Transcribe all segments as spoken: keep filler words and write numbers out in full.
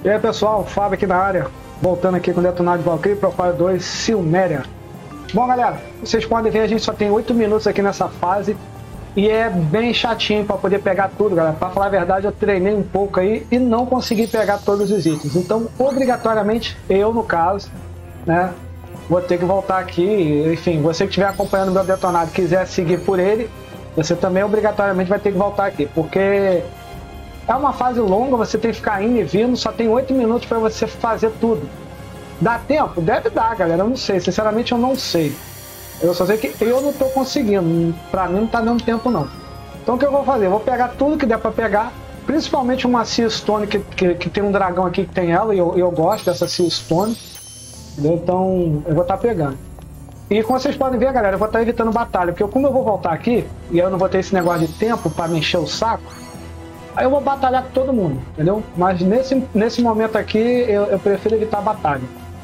E aí pessoal, Fábio aqui na área, voltando aqui com o Detonado de Valkyrie, Profile dois, Silméria. Bom galera, vocês podem ver, a gente só tem oito minutos aqui nessa fase e é bem chatinho para poder pegar tudo, galera. Para falar a verdade, eu treinei um pouco aí e não consegui pegar todos os itens. Então, obrigatoriamente, eu no caso, né, vou ter que voltar aqui. Enfim, você que estiver acompanhando o meu Detonado e quiser seguir por ele, você também obrigatoriamente vai ter que voltar aqui, porque é uma fase longa, você tem que ficar indo e vindo, só tem oito minutos para você fazer tudo. Dá tempo? Deve dar, galera, eu não sei, sinceramente eu não sei. Eu só sei que eu não tô conseguindo, pra mim não tá dando tempo não. Então o que eu vou fazer? Eu vou pegar tudo que der pra pegar, principalmente uma Sea Stone, que, que, que tem um dragão aqui que tem ela, e eu, eu gosto dessa Sea Stone, entendeu? Então eu vou estar tá pegando. E como vocês podem ver, galera, eu vou estar tá evitando batalha, porque como eu vou voltar aqui, e eu não vou ter esse negócio de tempo pra me encher o saco, aí eu vou batalhar com todo mundo, entendeu? Mas nesse, nesse momento aqui, eu, eu prefiro evitar a batalha.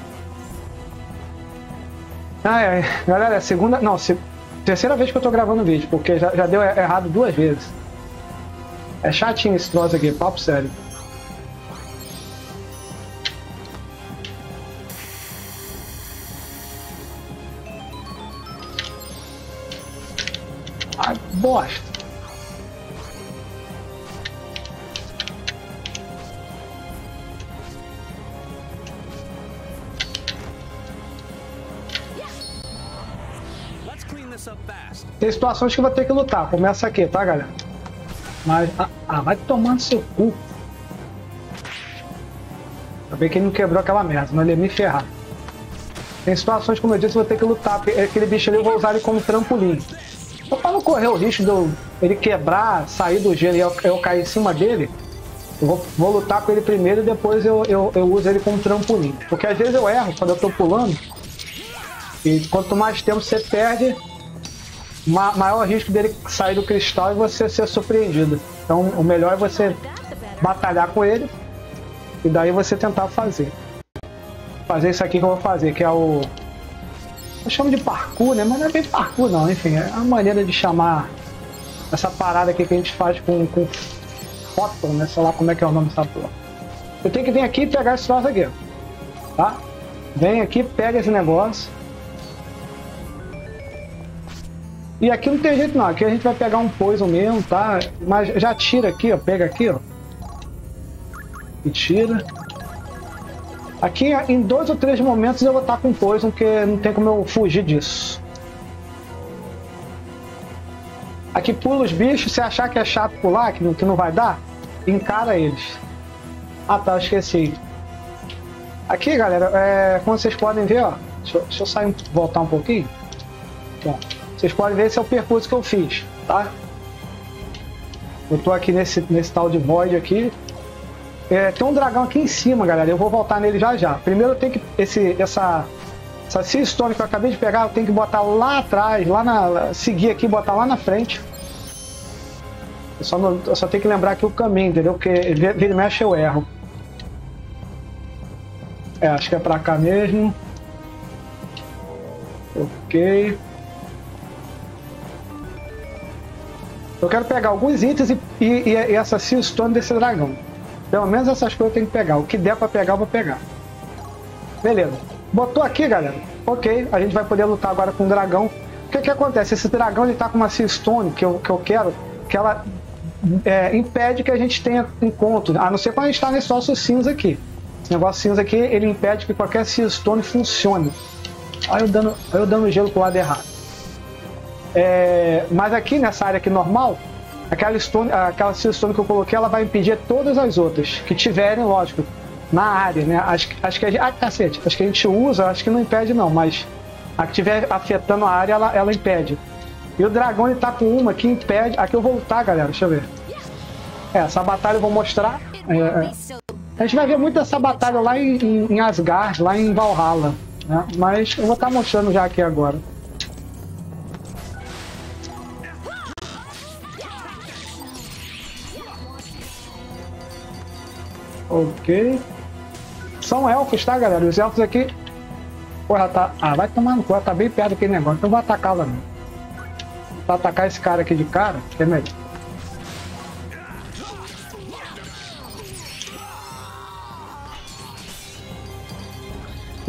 Ah, é, galera, é segunda... Não, se, terceira vez que eu tô gravando o vídeo, porque já, já deu errado duas vezes. É chatinho esse troço aqui, papo sério. Ai, bosta. Tem situações que eu vou ter que lutar. Começa aqui, tá, galera? Mas... Ah, ah vai tomando seu cu. Ainda bem que ele não quebrou aquela merda, senão ele ia me ferrar. Tem situações, como eu disse, eu vou ter que lutar. Aquele bicho ali eu vou usar ele como trampolim. Só pra não correr o risco de eu, ele quebrar, sair do gelo e eu, eu cair em cima dele, eu vou, vou lutar com ele primeiro e depois eu, eu, eu uso ele como trampolim. Porque às vezes eu erro quando eu tô pulando. E quanto mais tempo você perde, Ma maior risco dele sair do cristal e você ser surpreendido. Então o melhor é você batalhar com ele e daí você tentar fazer. Fazer isso aqui que eu vou fazer, que é o... Eu chamo de parkour, né? Mas não é bem parkour não, enfim, é uma maneira de chamar essa parada aqui que a gente faz com, com fóton, né? Sei lá como é que é o nome dessa porra. Eu tenho que vir aqui e pegar esse troço aqui, tá? Vem aqui, pega esse negócio. E aqui não tem jeito não, aqui a gente vai pegar um poison mesmo, tá? Mas já tira aqui, ó, pega aqui, ó. E tira. Aqui em dois ou três momentos eu vou estar com poison, porque não tem como eu fugir disso. Aqui pula os bichos, se achar que é chato pular, que não, que não vai dar, encara eles. Ah tá, eu esqueci. Aqui galera, é, como vocês podem ver, ó. Deixa eu, deixa eu sair, voltar um pouquinho. Bom. Vocês podem ver, esse é o percurso que eu fiz, tá? Eu tô aqui nesse, nesse tal de void aqui. É, tem um dragão aqui em cima, galera. Eu vou voltar nele já já. Primeiro eu tenho que... Esse, essa essa Sea Stone que eu acabei de pegar, eu tenho que botar lá atrás, lá na... Seguir aqui, botar lá na frente. Eu só, não, eu só tenho que lembrar aqui o caminho, entendeu? Porque vira e mexe eu erro. É, acho que é pra cá mesmo. Ok. Eu quero pegar alguns itens e, e, e essa Sea Stone desse dragão. Pelo menos essas coisas eu tenho que pegar. O que der pra pegar, eu vou pegar. Beleza. Botou aqui, galera. Ok, a gente vai poder lutar agora com o dragão. O que que acontece? Esse dragão, ele tá com uma Sea Stone que eu, que eu quero, que ela é, impede que a gente tenha encontro. A não ser quando a gente tá nesse nosso cinza aqui. Esse negócio cinza aqui, ele impede que qualquer Sea Stone funcione. Olha eu dando, olha eu dando gelo pro lado errado. É, mas aqui nessa área aqui normal, aquela stone, aquela Sea Stone que eu coloquei, ela vai impedir todas as outras que tiverem, lógico, na área, né? Acho, acho que a gente, ah, cacete, acho que a gente usa, acho que não impede não, mas a que estiver afetando a área, ela, ela impede. E o dragão, ele tá com uma que impede. Aqui eu vou lutar, galera, deixa eu ver. É, essa batalha eu vou mostrar. É, é. A gente vai ver muito essa batalha lá em, em Asgard, lá em Valhalla, né? Mas eu vou estar mostrando já aqui agora. Ok. São elfos, tá, galera? Os elfos aqui... Porra, tá... Ah, vai tomar no cu. Ela tá bem perto daquele negócio. Então eu vou atacá-la, não. Vou atacar esse cara aqui de cara, que é melhor.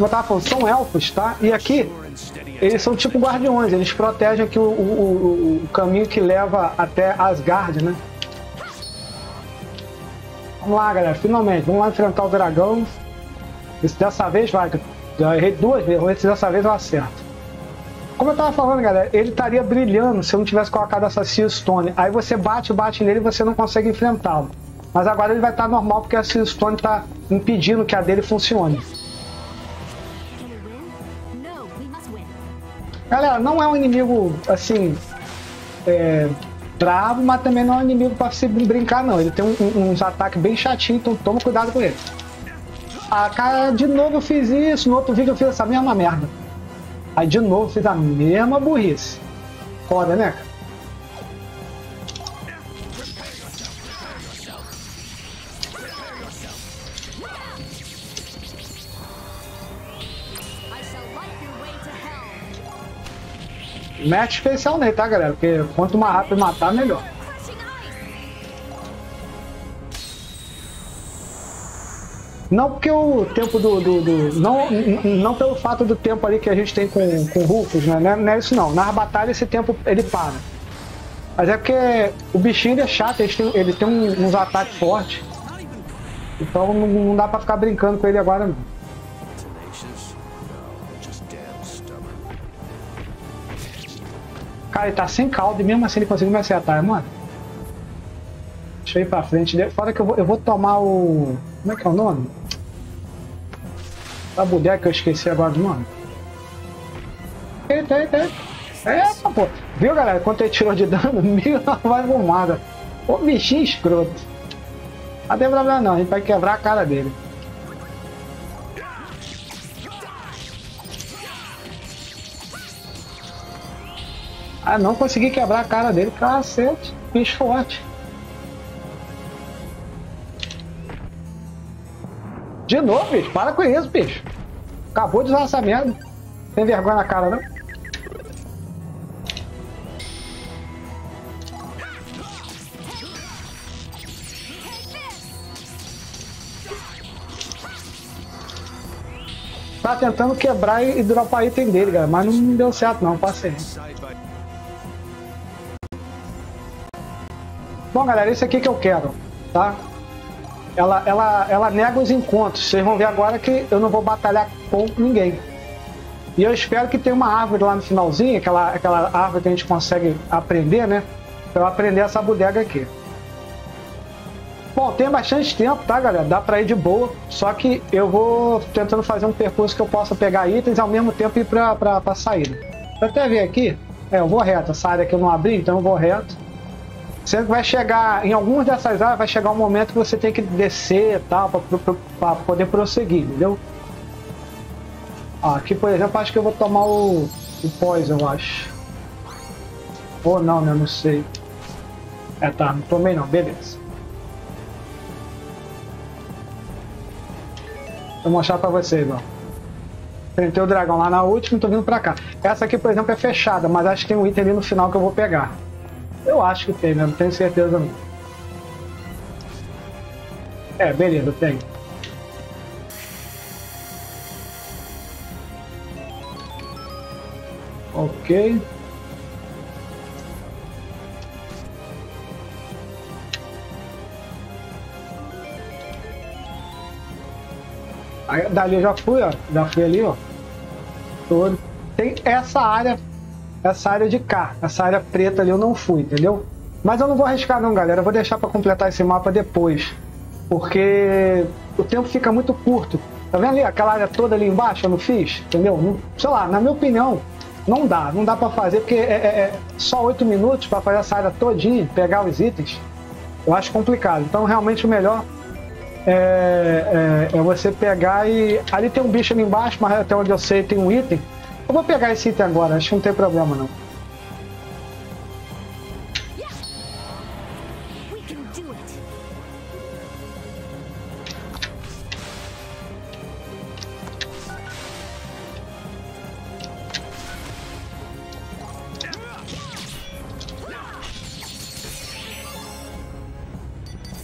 como eu tava falando, são elfos, tá? E aqui, eles são tipo guardiões, eles protegem aqui o, o, o, o caminho que leva até Asgard, né? Vamos lá, galera, finalmente, vamos lá enfrentar o dragão. Esse dessa vez vai, eu errei duas vezes, vamos ver se dessa vez eu acerto. Como eu tava falando, galera, ele estaria brilhando se eu não tivesse colocado essa Seal Stone. Aí você bate, bate nele e você não consegue enfrentá-lo. Mas agora ele vai estar normal porque a Seal Stone está impedindo que a dele funcione. Galera, não é um inimigo, assim, é, bravo, mas também não é um inimigo para se brincar, não. Ele tem um, um, uns ataques bem chatinhos, então toma cuidado com ele. Ah, cara, de novo eu fiz isso, no outro vídeo eu fiz essa mesma merda. Aí de novo eu fiz a mesma burrice. Foda, né, cara? Mete especial nele, tá, galera? Porque quanto mais rápido matar, melhor. Não porque o tempo do... do, do não, não pelo fato do tempo ali que a gente tem com, com Rufus, né? Não é, não é isso não. Nas batalhas esse tempo ele para. Mas é porque o bichinho ele é chato, ele tem, ele tem uns ataques fortes. Então não, não dá pra ficar brincando com ele agora não. Cara, ele tá sem caldo e mesmo assim ele conseguiu me acertar, mano. Deixa eu ir pra frente. Fora que eu vou, eu vou tomar o... Como é que é o nome? A bodega que eu esqueci agora do nome. Eita, eita, eita. Eita, pô. Viu, galera? Quanto ele tirou de dano? Mil vai fumada. Ô, bichinho escroto. Não tem problema não, a gente vai quebrar a cara dele. Ah, não consegui quebrar a cara dele, cacete, bicho forte. De novo, bicho, para com isso, bicho. Acabou de usar essa merda. Tem vergonha na cara, não? Tá tentando quebrar e dropar item dele, galera, mas não deu certo não, passei. Bom, galera, isso aqui que eu quero, tá? Ela, ela, ela nega os encontros. Vocês vão ver agora que eu não vou batalhar com ninguém. E eu espero que tenha uma árvore lá no finalzinho, aquela, aquela árvore que a gente consegue aprender, né? Pra eu aprender essa bodega aqui. Bom, tem bastante tempo, tá, galera? Dá pra ir de boa. Só que eu vou tentando fazer um percurso que eu possa pegar itens e ao mesmo tempo ir pra, pra, pra saída. Pra até ver aqui. É, eu vou reto. Essa área aqui eu não abri, então eu vou reto. Sendo que vai chegar, em algumas dessas áreas, vai chegar um momento que você tem que descer e tal, para poder prosseguir, entendeu? Ah, aqui, por exemplo, acho que eu vou tomar o, o poison, eu acho. Ou não, né? Não sei. É, tá, não tomei não, beleza. Vou mostrar pra vocês, ó. Enfrentei o dragão lá na última e tô vindo pra cá. Essa aqui, por exemplo, é fechada, mas acho que tem um item ali no final que eu vou pegar. Eu acho que tem, né? Não tenho certeza não. É, beleza, tem. Ok. Aí, dali eu já fui, ó. Já fui ali, ó. Todo. Tem essa área. Essa área de cá, essa área preta ali eu não fui, entendeu? Mas eu não vou arriscar não, galera. Eu vou deixar para completar esse mapa depois. Porque o tempo fica muito curto. Tá vendo ali? Aquela área toda ali embaixo eu não fiz, entendeu? Não, sei lá, na minha opinião, não dá. Não dá para fazer, porque é, é, é só oito minutos para fazer essa área todinha, pegar os itens. Eu acho complicado. Então, realmente, o melhor é, é, é você pegar e... Ali tem um bicho ali embaixo, mas até onde eu sei tem um item. Eu vou pegar esse item agora, acho que não tem problema não.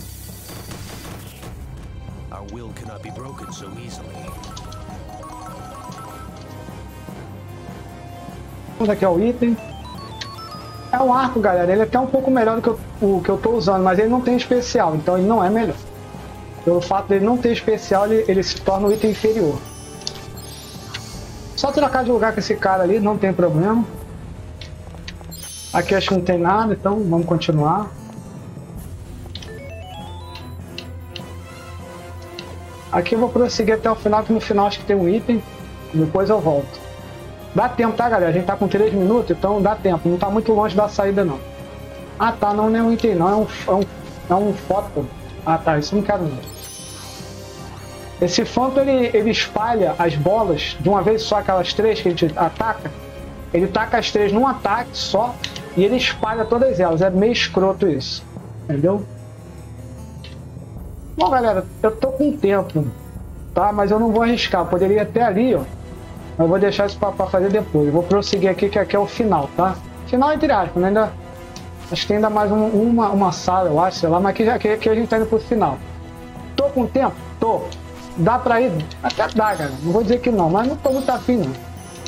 Our will cannot be broken so easily. Vamos aqui ao item. É um arco, galera. Ele é até um pouco melhor do que eu, o que eu tô usando, mas ele não tem especial, então ele não é melhor. Pelo fato dele não ter especial, ele, ele se torna um item inferior. Só trocar de lugar com esse cara ali, não tem problema. Aqui acho que não tem nada, então vamos continuar. Aqui eu vou prosseguir até o final, que no final acho que tem um item. Depois eu volto. Dá tempo, tá, galera? A gente tá com três minutos, então dá tempo. Não tá muito longe da saída, não. Ah, tá. Não, não é um item, não. É um, é um, é um foto. Ah, tá. Isso eu não quero, não. Esse fanto, ele, ele espalha as bolas de uma vez só, aquelas três que a gente ataca. Ele taca as três num ataque só e ele espalha todas elas. É meio escroto isso. Entendeu? Bom, galera, eu tô com tempo, tá? Mas eu não vou arriscar. Eu poderia ir até ali, ó. Eu vou deixar isso pra, pra fazer depois. Eu vou prosseguir aqui, que aqui é o final, tá? Final entre aspas, né? Ainda, acho que tem ainda mais um, uma, uma sala, eu acho, sei lá. Mas aqui, aqui, aqui a gente tá indo pro final. Tô com tempo? Tô. Dá pra ir? Até dá, cara. Não vou dizer que não, mas não tô muito afim, não.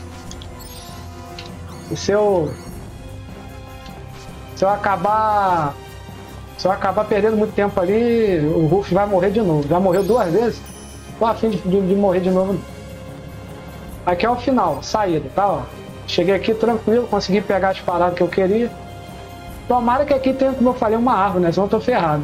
E se eu... Se eu acabar... Se eu acabar perdendo muito tempo ali, o Ruff vai morrer de novo. Já morreu duas vezes. Tô afim de, de, de morrer de novo. Aqui é o final, saída, tá? Ó. Cheguei aqui tranquilo, consegui pegar as paradas que eu queria. Tomara que aqui tenha, como eu falei, uma árvore, né? Senão eu tô ferrado.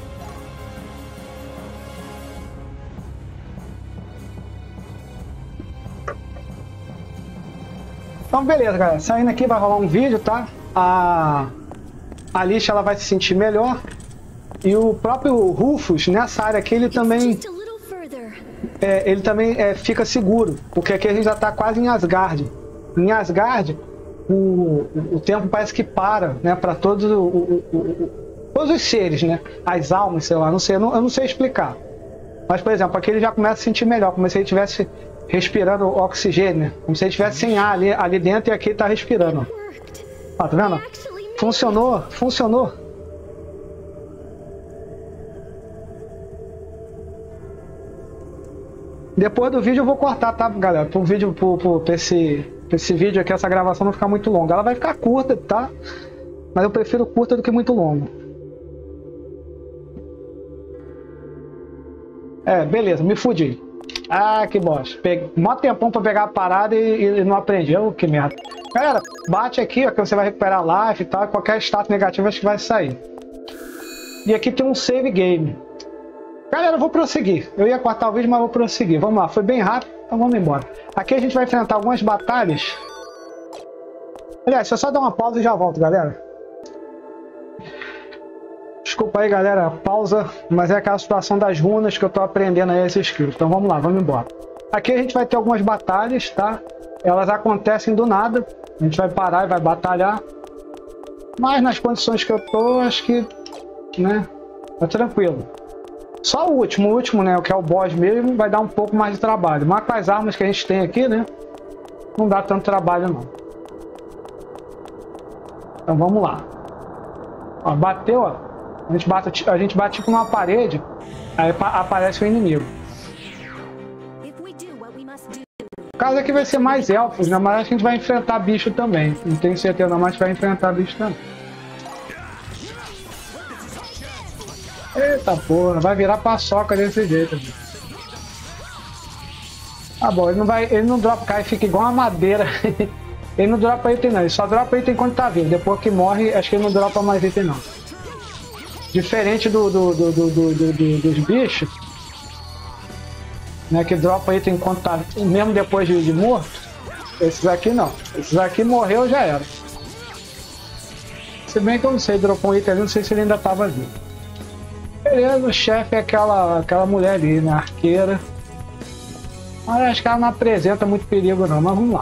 Então beleza, galera, saindo aqui vai rolar um vídeo, tá? A, a lixa ela vai se sentir melhor. E o próprio Rufus, nessa área aqui, ele também é, ele também é, fica seguro, porque aqui a gente já tá quase em Asgard. Em Asgard, o, o, o tempo parece que para, né? Para todos, o, o, o, todos os seres, né? As almas, sei lá, não sei, eu não, eu não sei explicar. Mas, por exemplo, aqui ele já começa a sentir melhor, como se ele estivesse respirando oxigênio, né? Como se ele estivesse sem ar ali, ali dentro e aqui ele tá respirando. Ó, tá vendo? Funcionou, funcionou. Depois do vídeo eu vou cortar, tá, galera? Pro vídeo, pro, pro, pra esse, pra esse vídeo aqui, essa gravação não ficar muito longa. Ela vai ficar curta, tá? Mas eu prefiro curta do que muito longa. É, beleza, me fudi. Ah, que bosta. Peguei mó tempão pra pegar a parada e, e não aprendi. Oh, que merda. Galera, bate aqui, ó, que você vai recuperar life e tal. Qualquer status negativo acho que vai sair. E aqui tem um save game. Galera, eu vou prosseguir. Eu ia cortar o vídeo, mas vou prosseguir. Vamos lá, foi bem rápido, então vamos embora. Aqui a gente vai enfrentar algumas batalhas. Aliás, deixa eu só dar uma pausa e já volto, galera. Desculpa aí, galera, pausa, mas é aquela situação das runas que eu tô aprendendo aí esse skill. Então vamos lá, vamos embora. Aqui a gente vai ter algumas batalhas, tá? Elas acontecem do nada. A gente vai parar e vai batalhar. Mas nas condições que eu tô, acho que, né, tá tranquilo. Só o último, o último, né, o que é o boss mesmo, vai dar um pouco mais de trabalho. Mas com as armas que a gente tem aqui, né, não dá tanto trabalho, não. Então vamos lá. Ó, bateu, ó. A gente bate, a gente bate tipo numa parede, aí aparece o inimigo. O caso aqui vai ser mais elfos, né, mas acho que a gente vai enfrentar bicho também. Não tenho certeza, mas a gente vai enfrentar bicho também. Eita porra, vai virar paçoca desse jeito. Amigo. Ah bom, ele não vai, ele não dropa, cai, fica igual uma madeira. Ele não dropa item não, ele só dropa item quando tá vivo. Depois que morre, acho que ele não dropa mais item não. Diferente do, do, do, do, do, do, do dos bichos, né, que dropa item enquanto tá, mesmo depois de, de morto. Esses aqui não, esses aqui morreu já era. Se bem que eu não sei, dropou um item ali, não sei se ele ainda tava vivo. Beleza, o chefe é aquela, aquela mulher ali, né? Arqueira. Mas acho que ela não apresenta muito perigo não, mas vamos lá.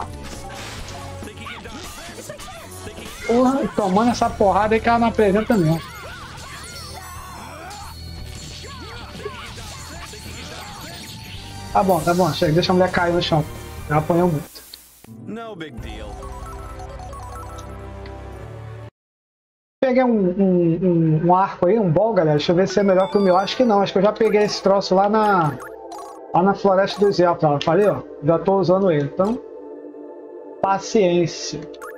Porra, tomando essa porrada aí que ela não apresenta mesmo. Tá bom, tá bom, chega, deixa a mulher cair no chão. Ela apanhou muito. No big deal. Peguei um, um, um, um arco aí, um ball, galera. Deixa eu ver se é melhor que o meu. Acho que não, acho que eu já peguei esse troço lá na lá na Floresta dos Elfos. Falei, ó, já tô usando ele. Então, paciência.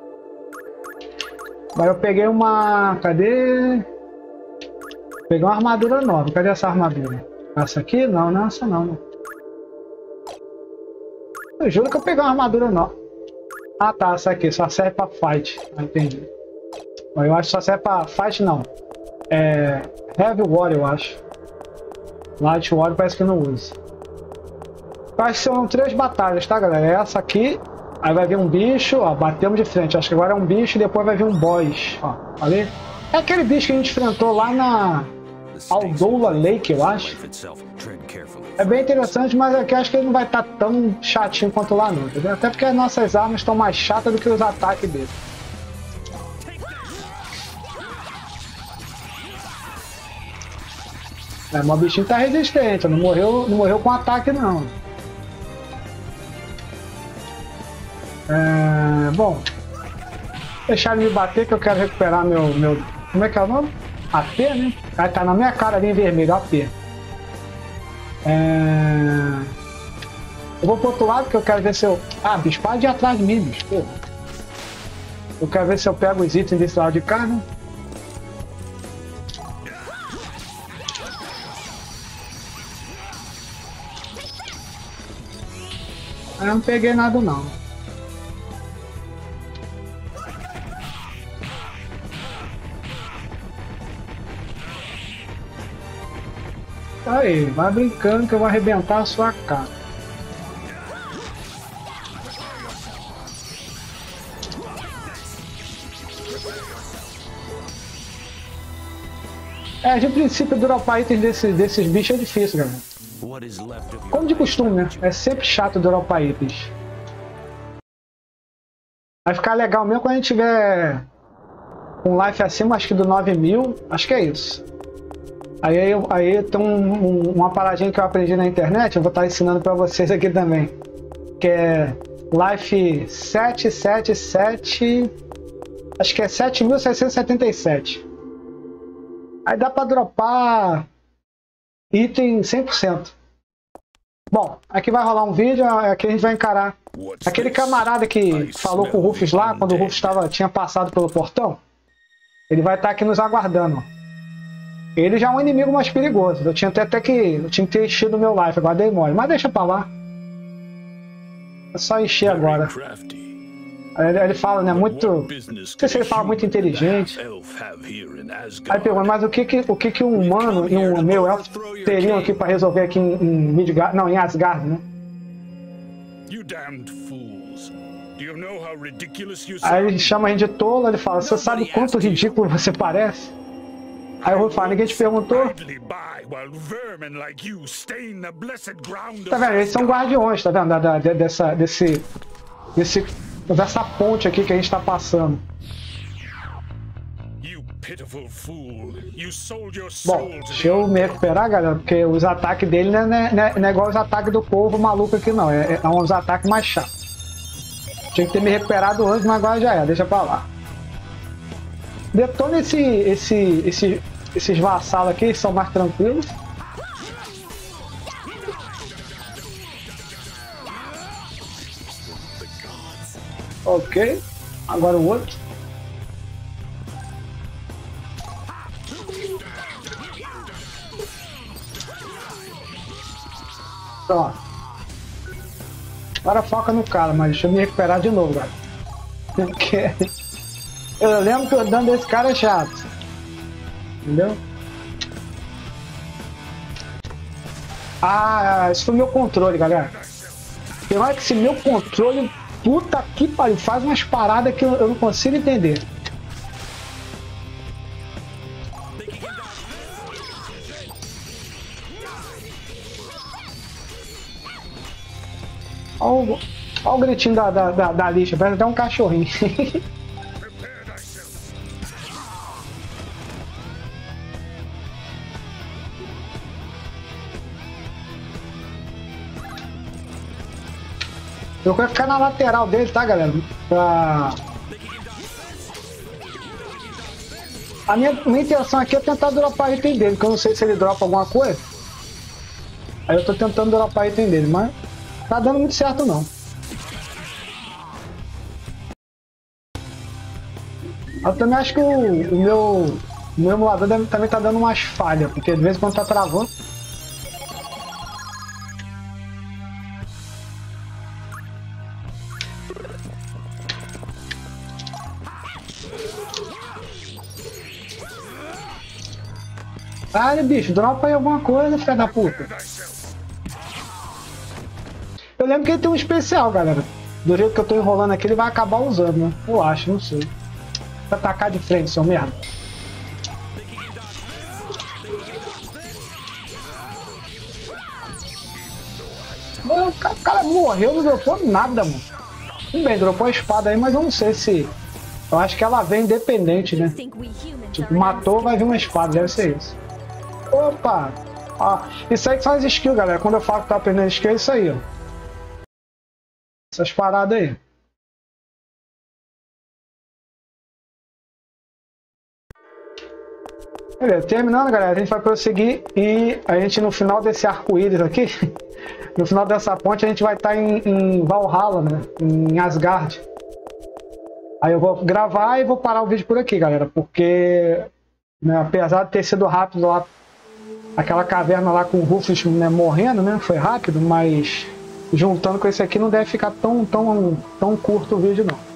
Aí eu peguei uma... Cadê? Peguei uma armadura nova. Cadê essa armadura? Essa aqui? Não, não é essa não. Eu juro que eu peguei uma armadura nova. Ah tá, essa aqui. Só serve pra fight. Ah, entendi. Eu acho que só serve pra fight não. É... Heavy War eu acho. Light War parece que não usa. Eu acho que são três batalhas, tá galera? Essa aqui. Aí vai vir um bicho, ó, batemos de frente. Acho que agora é um bicho e depois vai vir um boss. Ó, ali. É aquele bicho que a gente enfrentou lá na Aldola Lake, eu acho. É bem interessante, mas aqui acho que ele não vai estar tão chatinho quanto lá não, entendeu? Até porque as nossas armas estão mais chatas do que os ataques dele. É, mas o bichinho tá resistente, não morreu, não morreu com ataque não. É, bom, deixar ele me bater que eu quero recuperar meu, meu... Como é que é o nome? A P, né? Aí tá na minha cara ali em vermelho, A P. É... Eu vou pro outro lado que eu quero ver se eu... Ah, bicho, para de ir atrás de mim, bicho. Pô. Eu quero ver se eu pego os itens desse lado de cá, né? Eu não peguei nada não. Aí, vai brincando que eu vou arrebentar a sua cara. É, de princípio, dropar itens desse, desses bichos é difícil, galera. Como de costume, né? É sempre chato dropar itens. Vai ficar legal mesmo quando a gente tiver um life acima, acho que do nove mil. Acho que é isso. Aí, aí tem um, um, uma paradinha que eu aprendi na internet, eu vou estar ensinando para vocês aqui também. Que é Life sete sete sete... Acho que é sete mil seiscentos e setenta e sete. Aí dá para dropar item cem por cento. Bom, aqui vai rolar um vídeo, aqui a gente vai encarar aquele camarada que falou com o Rufus lá, quando o Rufus tava, tinha passado pelo portão. Ele vai estar aqui nos aguardando. Ele já é um inimigo mais perigoso. Eu tinha até, até que eu tinha que ter enchido o meu life, agora dei mole. Mas deixa pra lá. É só encher agora. Aí ele, ele fala, né? Muito. Não sei se ele fala muito inteligente. Aí pergunta, mas o que que, o que, que um humano e um meu elfo teriam aqui pra resolver aqui em, em Midgard? Não, em Asgard, né? Aí ele chama a gente de tolo, ele fala, você sabe quanto ridículo você parece? Aí eu vou falar, ninguém te perguntou? Tá vendo? Eles são guardiões, tá vendo? Da, da, dessa, desse, desse, dessa ponte aqui que a gente tá passando. Bom, deixa eu me recuperar, galera, porque os ataques dele não é, não é, não é igual os ataques do povo maluco aqui, não. É, é uns ataques mais chatos. Tinha que ter me recuperado antes, mas agora já é. Deixa pra lá. Detona esse, esse, esse, esses vassalos aqui, são mais tranquilos. Ok. Agora o outro. Pronto. Agora foca no cara, mas deixa eu me recuperar de novo, galera. Porque... Eu lembro que o dano desse cara é chato. Entendeu? Ah, esse foi meu controle, galera. Tem hora que esse meu controle, puta que pariu, faz umas paradas que eu, eu não consigo entender. Olha o, olha o gritinho da, da, da, da lixa, parece até um cachorrinho. Eu quero ficar na lateral dele, tá, galera? Pra... A minha, minha intenção aqui é tentar dropar item dele, porque eu não sei se ele dropa alguma coisa. Aí eu tô tentando dropar item dele, mas tá dando muito certo não. Eu também acho que o, o meu, o meu emulador deve, também tá dando umas falhas, porque de vez em quando tá travando. Caralho, bicho, dropa aí alguma coisa, filha da puta. Eu lembro que ele tem um especial, galera. Do jeito que eu tô enrolando aqui, ele vai acabar usando, né? Eu acho, não sei. Vai atacar de frente, seu merda. Mano, o cara, o cara morreu, não dropou nada, mano. Tudo bem, dropou a espada aí, mas eu não sei se... Eu acho que ela vem independente, né? Tipo, matou, vai vir uma espada, deve ser isso. Opa! Ah, isso aí que faz skill, galera. Quando eu falo que tá aprendendo skill, é isso aí, ó. Essas paradas aí. Beleza, terminando, galera, a gente vai prosseguir e a gente no final desse arco-íris aqui, no final dessa ponte, a gente vai estar em, em Valhalla, né? Em Asgard. Aí eu vou gravar e vou parar o vídeo por aqui, galera, porque, né, apesar de ter sido rápido lá, aquela caverna lá com o Rufus, né, morrendo, né? Foi rápido, mas juntando com esse aqui não deve ficar tão, tão, tão curto o vídeo, não.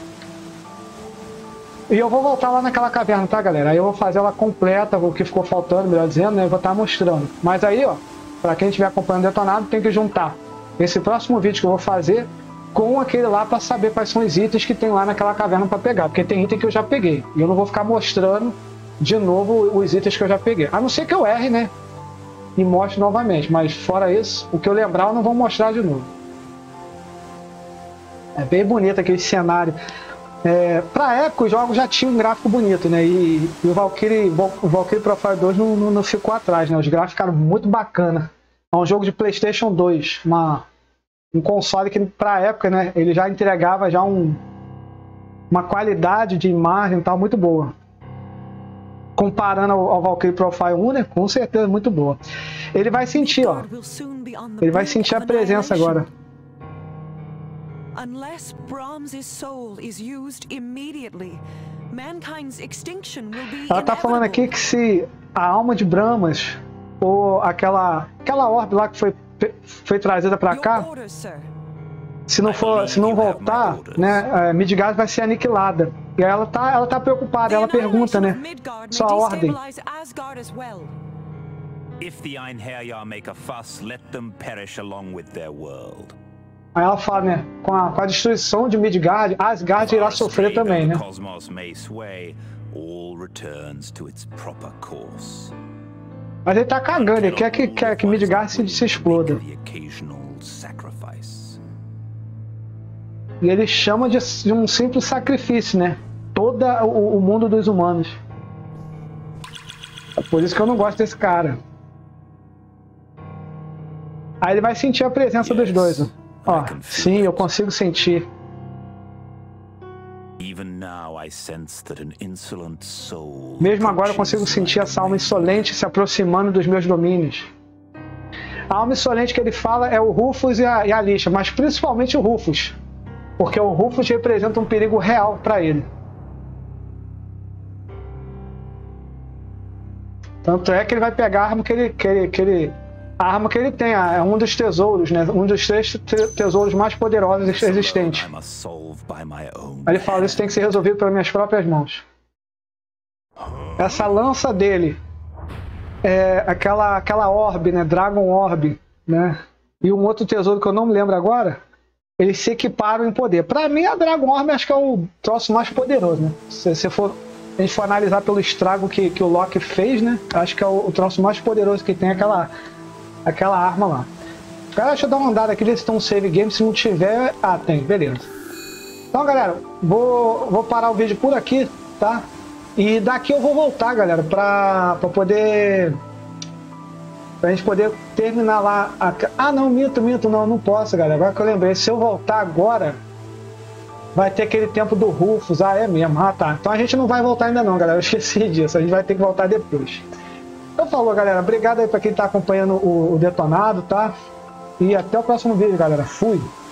E eu vou voltar lá naquela caverna, tá, galera? Aí eu vou fazer ela completa, o que ficou faltando, melhor dizendo, né? Eu vou estar mostrando. Mas aí, ó, pra quem estiver acompanhando o Detonado, tem que juntar esse próximo vídeo que eu vou fazer com aquele lá pra saber quais são os itens que tem lá naquela caverna pra pegar. Porque tem item que eu já peguei. E eu não vou ficar mostrando de novo os itens que eu já peguei. A não ser que eu erre, né? E mostre novamente. Mas fora isso, o que eu lembrar eu não vou mostrar de novo. É bem bonito aquele cenário. É, pra época, os jogos já tinham um gráfico bonito, né? E, e o Valkyrie, o Valkyrie Profile dois não, não, não ficou atrás, né? Os gráficos ficaram muito bacana. É um jogo de PlayStation dois, uma, um console que, pra época, né? Ele já entregava já um, uma qualidade de imagem e tal muito boa. Comparando ao, ao Valkyrie Profile um, né? Com certeza muito boa. Ele vai sentir, ó. Ele vai sentir a presença agora. Unless Brahm's soul is used immediately, mankind's extinction will be Ela tá falando aqui que se a alma de Brahmas ou aquela aquela orbe lá que foi foi trazida para cá, se não for, se não voltar, né, Midgard vai ser aniquilada. E aí ela tá ela tá preocupada, ela pergunta, né, só a ordem. If the Einherjar make a fuss, let them perish along with their world. Aí ela fala, né, com a, com a destruição de Midgard, Asgard irá sofrer também, né? Mas ele tá cagando, ele quer que, quer que Midgard se, se exploda. E ele chama de, de um simples sacrifício, né? Todo o, o mundo dos humanos. É por isso que eu não gosto desse cara. Aí ele vai sentir a presença dos dois, ó. Ó, sim, eu consigo sentir. Mesmo agora eu consigo sentir essa alma insolente se aproximando dos meus domínios. A alma insolente que ele fala é o Rufus e a, e a Lixa, mas principalmente o Rufus. Porque o Rufus representa um perigo real para ele. Tanto é que ele vai pegar a arma que ele... Que ele, que ele A arma que ele tem é um dos tesouros, né? Um dos três tesouros mais poderosos existentes. Aí ele fala, isso tem que ser resolvido pelas minhas próprias mãos. Essa lança dele é aquela, aquela orbe, né? Dragon Orb, né? E um outro tesouro que eu não me lembro agora, eles se equiparam em poder. Pra mim, a Dragon Orb acho que é o troço mais poderoso, né? Se, se for, a gente for analisar pelo estrago que, que o Loki fez, né? Acho que é o, o troço mais poderoso que tem aquela... aquela arma lá. Cara, deixa eu dar uma andada aqui, ver se tem um save game. Se não tiver... Ah, tem, beleza. Então, galera, vou, vou parar o vídeo por aqui, tá? E daqui eu vou voltar, galera, pra, pra poder... Pra gente poder terminar lá... A... Ah, não, minto, minto, não, não posso, galera. Agora que eu lembrei, se eu voltar agora, vai ter aquele tempo do Rufus. Ah, é mesmo? Ah, tá. Então a gente não vai voltar ainda não, galera. Eu esqueci disso. A gente vai ter que voltar depois. Então falou, galera. Obrigado aí pra quem tá acompanhando o, o Detonado, tá? E até o próximo vídeo, galera. Fui!